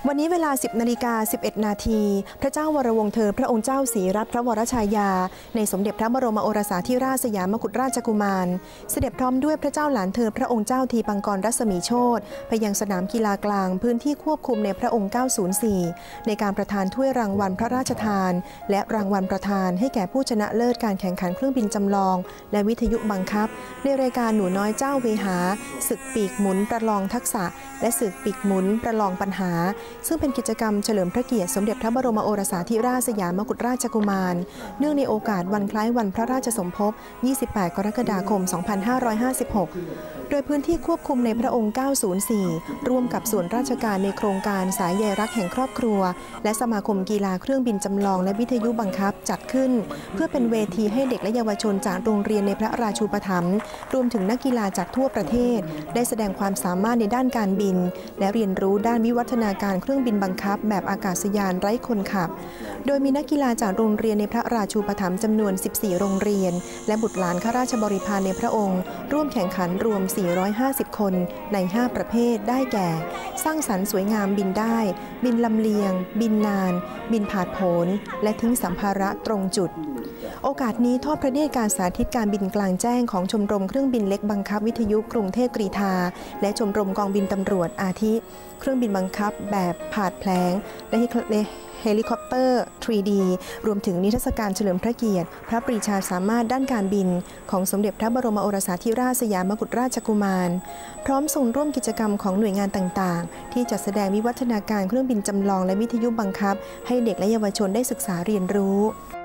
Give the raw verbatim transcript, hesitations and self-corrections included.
วันนี้เวลา สิบนาฬิกาสิบเอ็ดนาทีพระเจ้าวรวงศ์เธอพระองค์เจ้าศรีรัตนพระวรชายาในสมเด็จพระบรมโอรสาธิราชสยามกุฎราชกุมารเสด็จพร้อมด้วยพระเจ้าหลานเธอพระองค์เจ้าทีปังกรรัศมีโชติไปยังสนามกีฬากลางพื้นที่ควบคุมในพระองค์เก้าศูนย์สี่ในการประทานถ้วยรางวัลพระราชทานและรางวัลประธานให้แก่ผู้ชนะเลิศการแข่งขันเครื่องบินจำลองและวิทยุบังคับในรายการหนูน้อยเจ้าเวหาศึกปีกหมุนประลองทักษะและศึกปีกหมุนประลองปัญหาซึ่งเป็นกิจกรรมเฉลิมพระเกียรติสมเด็จพระบรมโอรสาธิราชสยามกุฎราชกุมารเนื่องในโอกาสวันคล้ายวันพระราชสมภพยี่สิบแปดกรกฎาคมสองพันห้าร้อยห้าสิบหกโดยพื้นที่ควบคุมในพระองค์เก้าศูนย์สี่ร่วมกับส่วนราชการในโครงการสายใยรักแห่งครอบครัวและสมาคมกีฬาเครื่องบินจำลองและวิทยุบังคับจัดขึ้นเพื่อเป็นเวทีให้เด็กและเยาวชนจากโรงเรียนในพระราชูปถัมภ์รวมถึงนักกีฬาจากทั่วประเทศได้แสดงความสามารถในด้านการบินและเรียนรู้ด้านวิวัฒนาการเครื่องบินบังคับแบบอากาศยานไร้คนขับโดยมีนักกีฬาจากโรงเรียนในพระราชูปถัมภ์จำนวนสิบสี่โรงเรียนและบุตรหลานข้าราชบริพารในพระองค์ร่วมแข่งขันรวมสี่ร้อยห้าสิบคนในห้าประเภทได้แก่สร้างสรรค์สวยงามบินได้บินลำเลียงบินนานบินผาดโผนและทิ้งสัมภาระตรงจุดโอกาสนี้ทอดพระเนตรการสาธิตการบินกลางแจ้งของชมรมเครื่องบินเล็กบังคับวิทยุกรุงเทพกรีฑาและชมรมกองบินตำรวจอาทิเครื่องบินบังคับแบบผาดแผลงและเฮลิคอปเตอร์ ทรี ดี รวมถึงนิทรรศการเฉลิมพระเกียรติพระปรีชาสามารถด้านการบินของสมเด็จพระบรมโอรสาธิราชสยามกุฎราชกุมารพร้อมส่งร่วมกิจกรรมของหน่วยงานต่างๆที่จัดแสดงวิวัฒนาการเครื่องบินจำลองและวิทยุบังคับให้เด็กและเยาวชนได้ศึกษาเรียนรู้